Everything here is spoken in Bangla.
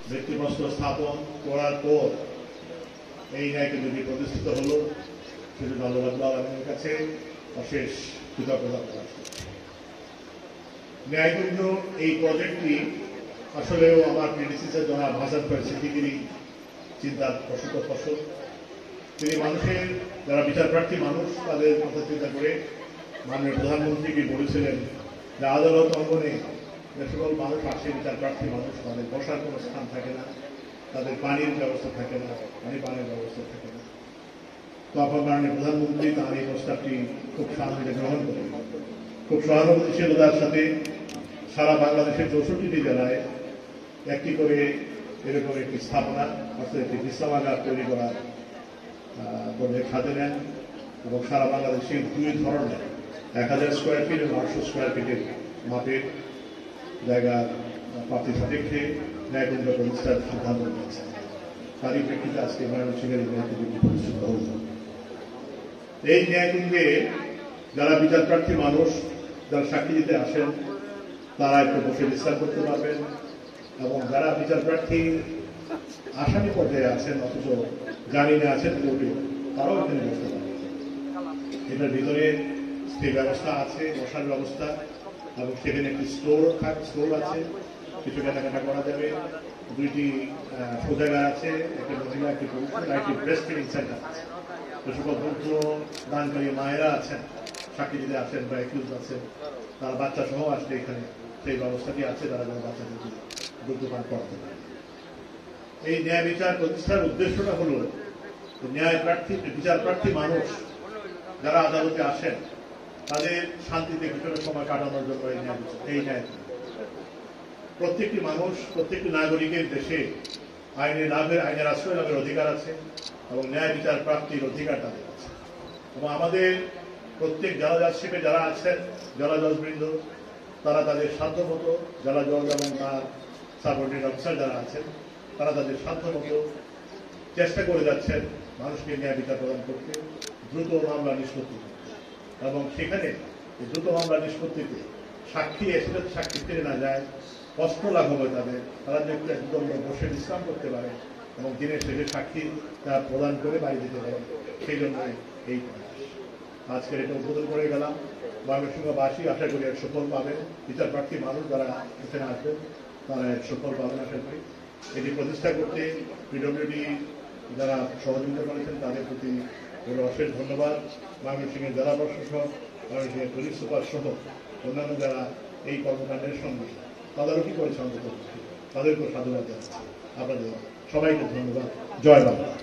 ভিত্তিপ্রস্তর স্থাপন করার পর এই ন্যায় কেন্দ্রটি প্রতিষ্ঠিত হলো, সেজন্য আল্লাহ রাব্বুল আলামিনের কাছে অশেষ কৃতজ্ঞতা প্রকাশ করছি। ন্যায় কেন্দ্র এই প্রজেক্টটি আসলেও আমার প্রেডিসেসর জনাব হাসান ফয়েজ সিদ্দিকীরই চিন্তার প্রসূত ফসল। তিনি মানুষের যারা বিচারপ্রার্থী মানুষ তাদের কথা চিন্তা করে মাননীয় প্রধানমন্ত্রীকে বলেছিলেন যে আদালত অঙ্গনে যে সকল মানুষ আসে বিচারপ্রার্থী মানুষ, তাদের বসার কোনো স্থান থাকে না, তাদের পানির ব্যবস্থা থাকে না, পানির ব্যবস্থা থাকে না। তখন মাননীয় প্রধানমন্ত্রী তার এই প্রস্তাবটি খুব সানন্দে গ্রহণ করেন। খুব সহানুভূতিশীলতার সাথে সারা বাংলাদেশের 64টি জেলায় একটি করে এরকম একটি স্থাপনা অর্থাৎ একটি বিশ্রামাগার তৈরি করার প্রজেক্ট হাতে নেন এবং সারা বাংলাদেশের দুই ধরনের 1000 স্কোয়ার ফিট এবং 800 স্কোয়ার ফিটের মাপের জায়গার প্রাপ্তি সাপেক্ষে ন্যায় কেন্দ্র প্রতিষ্ঠার সিদ্ধান্ত নিয়েছে। তারই প্রেক্ষিতে আজকে ময়মনসিংহের এই ন্যায় কেন্দ্রটি প্রতিষ্ঠিত হল। এই ন্যায় কেন্দ্রে যারা বিচারপ্রার্থী মানুষ যারা সাক্ষী দিতে আসেন তারা একটু বসে বিশ্রাম করতে পারবেন এবং যারা বিচারপ্রার্থী আসামি পর্যায়ে আছেন অথচ জামিনে আছেন কোর্টে তারাও এখানে বসতে পারবেন। এটার ভিতরে স্টে ব্যবস্থা আছে, বসার ব্যবস্থা এবং সেখানে একটি স্টোর আছে, কিছু কেনাকাটা করা যাবে, দুইটি শৌচাগার আছে, একটা মহিলা একটি পুরুষ একটি ব্রেস্ট ফিডিং সেন্টার আছে। যে সকল দুগ্ধ দানকারী মায়েরা আছেন, সাক্ষী দিতে আছেন বা একিউজ আছেন, তারা বাচ্চা সহ আসলে এখানে সেই ব্যবস্থাটি আছে, তারা যেন বাচ্চাদেরকে দুগ্ধ পান করাতে পারে। এই ন্যায় বিচার প্রতিষ্ঠার উদ্দেশ্যটা হল বিচারপ্রার্থী মানুষ যারা আদালতে আসেন তাদের শান্তিতে কিছুটা সময় কাটানোর জন্য এই ন্যায় প্রত্যেকটি মানুষ, প্রত্যেকটি নাগরিকের দেশে আইনের আশ্রয় লাভের অধিকার আছে এবং ন্যায় বিচার প্রাপ্তির অধিকার তাদের আছে। এবং আমাদের প্রত্যেক জেলা জজশিপে যারা আছেন, জেলা জজবৃন্দ, তারা তাদের সাধ্য মতো, জেলা জজ এবং তার সাবঅর্ডিনেট অফিসার যারা আছেন তারা তাদের সাধ্য মতো চেষ্টা করে যাচ্ছেন মানুষকে ন্যায় বিচার প্রদান করতে, দ্রুত মামলা নিষ্পত্তি করতে। এবং সেখানে দ্রুত মামলা নিষ্পত্তিতে সাক্ষী এসে সাক্ষী ফিরে না যায়, কষ্ট লাঘব হয় তাদের, তারা যে একদম বসে বিশ্রাম করতে পারে এবং দিনের শেষে সাক্ষী তা প্রদান করে বাড়ি দিতে পারে। সেই জন্য এই আজকের এটা উদ্বোধন করে গেলাম। ময়মনসিংহবাসী আশা করি এক সুফল পাবেন, বিচারপ্রার্থী মানুষ যারা এখানে আসবেন তারা এক সুফল পাবেন আশা করি। এটি প্রতিষ্ঠা করতে পিডব্লিউডি যারা সহযোগিতা করেছেন তাদের প্রতি অশেষ ধন্যবাদ। ময়মনসিংহের জেলা প্রশাসক, ময়মনসিংহের পুলিশ সুপার সহ অন্যান্য যারা এই কর্মকাণ্ডের সঙ্গে তদারকি করেছে অন্তত তাদেরকেও সাধুবাদ জানাচ্ছি। আপনাদের সবাইকে ধন্যবাদ। জয় বাংলা।